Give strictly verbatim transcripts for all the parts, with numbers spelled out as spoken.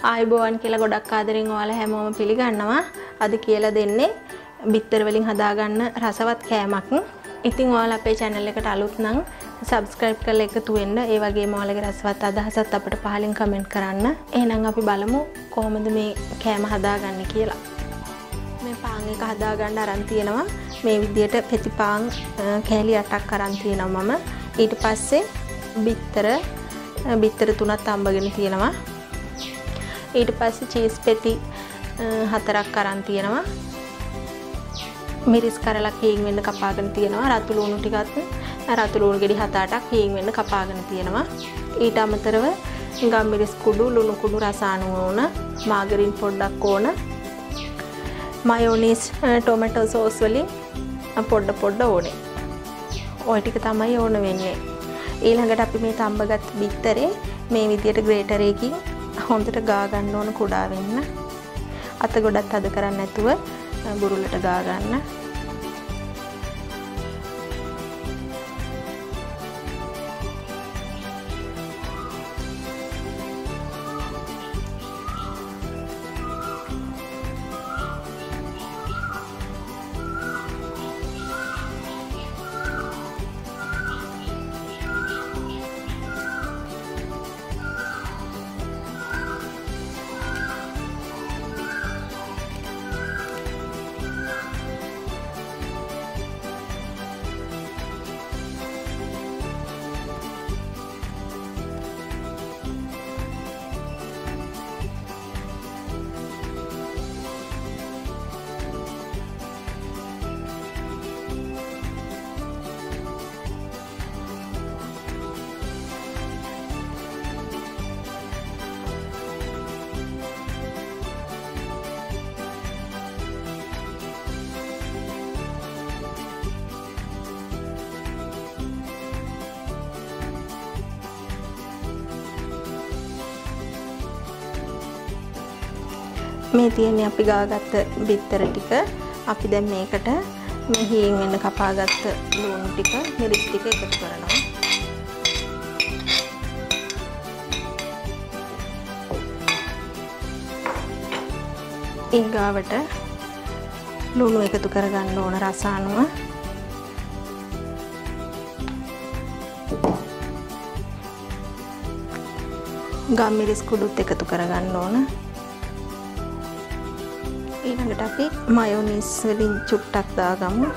ආයුබෝවන් කියලා ගොඩක් ආදරෙන් ඔයාලා හැමෝම පිළිගන්නවා. අද කියලා දෙන්නේ බිත්තර වලින් හදාගන්න රසවත් කෑමක්. ඉතින් ඔයාලා අපේ channel එකට අලුත් නම් subscribe කරලා එකතු වෙන්න. ඒ වගේම ඔයාලගේ රසවත් අදහසත් අපිට පහලින් comment කරන්න. එහෙනම් අපි බලමු කොහොමද මේ කෑම හදාගන්නේ කියලා. මේ පාන් එක හදාගන්න අරන් තියෙනවා. මේ විදියට පෙති පාන් කෑලි අටක් අරන් තියෙනවා මම. ඊට පස්සේ බිත්තර බිත්තර තුනක් අම්බගෙන තියෙනවා. ඊට පස්සේ චීස් පෙති හතරක් අරන් තියෙනවා. මිරිස් කරලක් හීන් වෙන්න කපාගෙන තියෙනවා. රතු ලුණු ටිකත් රතු ලුණු ගෙඩි හත අටක් හීන් වෙන්න කපාගෙන තියෙනවා. ඊට අමතරව ගම් මිරිස් කුඩු, ලුණු කුඩු, රස අණු ඕන, මාගරින් පොඩ්ඩක් ඕන, මයොනීස්, ටොමැටෝ සෝස් වලින් පොඩ පොඩ ඕනේ. ඔය ටික තමයි ඕන වෙන්නේ. ඊළඟට අපි මේ තඹගත් බිත්තරේ මේ විදියට ග්‍රේටර් එකකින් හොඳට ගා ගන්න ඕන කුඩා වෙන්න. අත ගොඩක් අද කරන්නේ නැතුව බුරුලට ගා ගන්න. මේ තියෙන්නේ අපි ගාගත්ත බිත්තර ටික. අපි දැන් මේකට මේ හීන් වෙන්න කපාගත්ත ලුණු ටික, මිරිස් ටික එකතු කරනවා. ඊගාවට ලුණු එකතු කරගන්න ඕන රස අණුව. ගම් මිරිස් කුඩුත් එකතු කරගන්න ඕන. ඊළඟට අපි මයොනීස් වලින් චුට්ටක් දාගමු.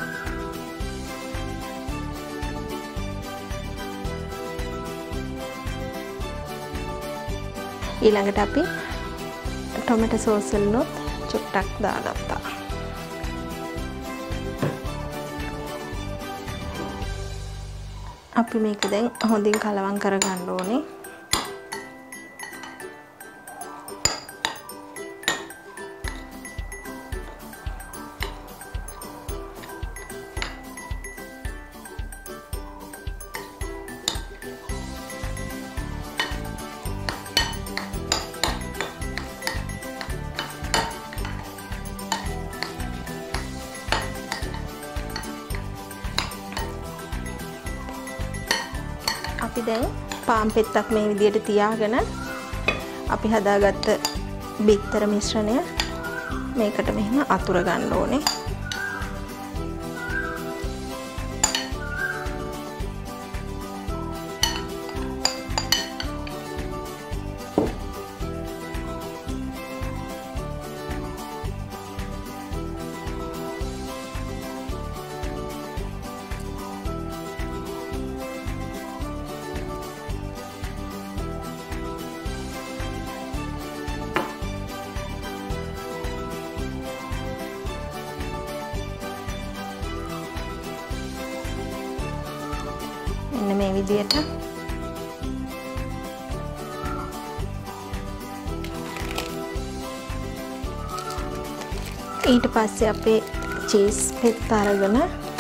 ඊළඟට අපි ටොමැටෝ සෝස් වලින් චුට්ටක් දාගත්තා. අපි මේක දැන් හොඳින් කලවම් කරගන්න ඕනේ. අපි දැන් පාන් පෙත්තක් මේ විදියට තියාගෙන අපි හදාගත්ත බිත්තර මිශ්‍රණය මේකට මෙහෙම අතුර ගන්න ඕනේ. මෙන්න මේ විදියට ඊට පස්සේ අපේ චීස් පෙත්ත අරගෙන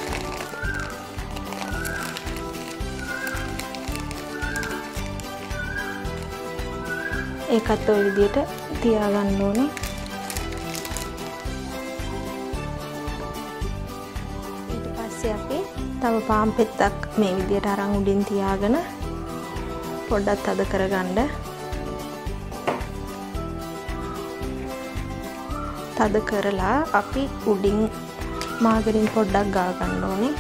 ඒකත් ඔය විදියට තියාගන්න ඕනේ. ඊට පස්සේ අපි තව පාන් පෙත්තක් මේ විදියට අරන් උඩින් තියාගෙන පොඩ්ඩක් අද කරගන්න. තද කරලා අපි උඩින් මාගරින් පොඩ්ඩක් ගා ගන්න ඕනේ.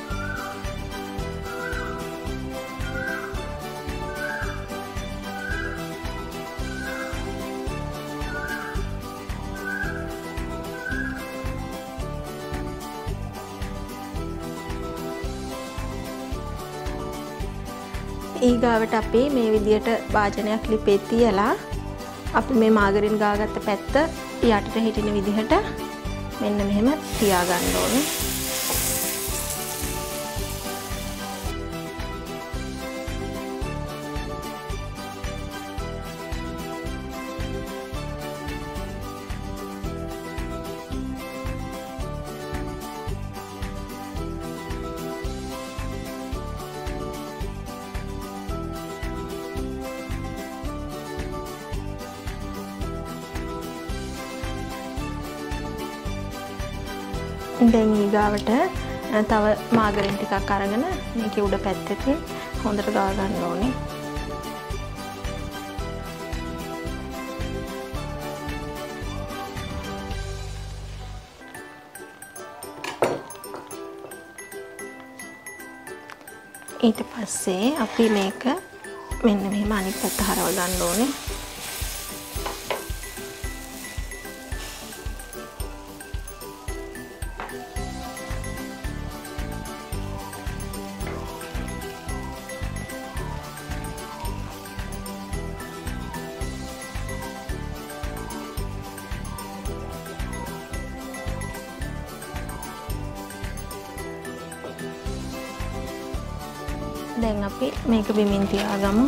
ඊගාවට අපි මේ විදියට වාජනයක් ලිපේ තියලා අපි මේ මාගරින් ගාගත්ත පැත්ත යටට හිටින විදිහට මෙන්න මෙහෙම තියා ගන්න ඕනේ. දැන් ඊගාවට තව මාගරින් ටිකක් අරගෙන මේකේ උඩ පැත්තෙන් හොඳට ගා ගන්න ඕනේ. ඊට පස්සේ අපි මේක මෙන්න මෙහෙම අනිත් පැත්ත හරව ගන්න ඕනේ. දැන් අපි මේක බිමින් තියාගමු.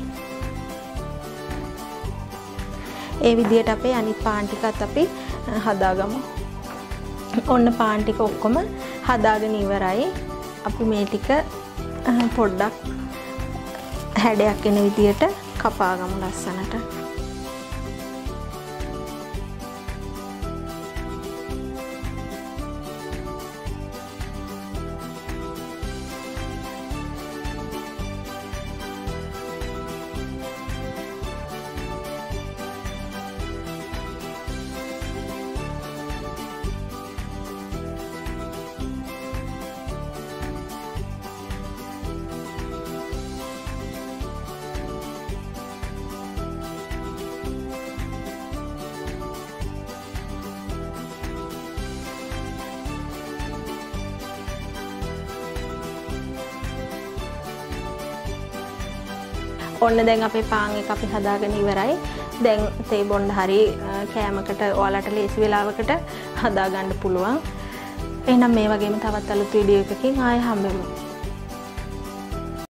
ඒ විදිහට අපේ අනිත් පාන් ටිකත් අපි හදාගමු. ඔන්න පාන් ටික ඔක්කොම හදාගෙන ඉවරයි. අපි මේ ටික පොඩ්ඩක් හැඩයක් එන විදිහට කපාගමු ලස්සනට. ඔන්න දැන් අපේ පාන් එක අපි හදාගෙන ඉවරයි. දැන් තේ බොන්න හරි කෑමකට ඔයාලට ලේසි වෙලාවකට හදා ගන්න පුළුවන්. එහෙනම් මේ වගේම තවත් අලුත් වීඩියෝ එකකින් ආයෙ හම්බෙමු.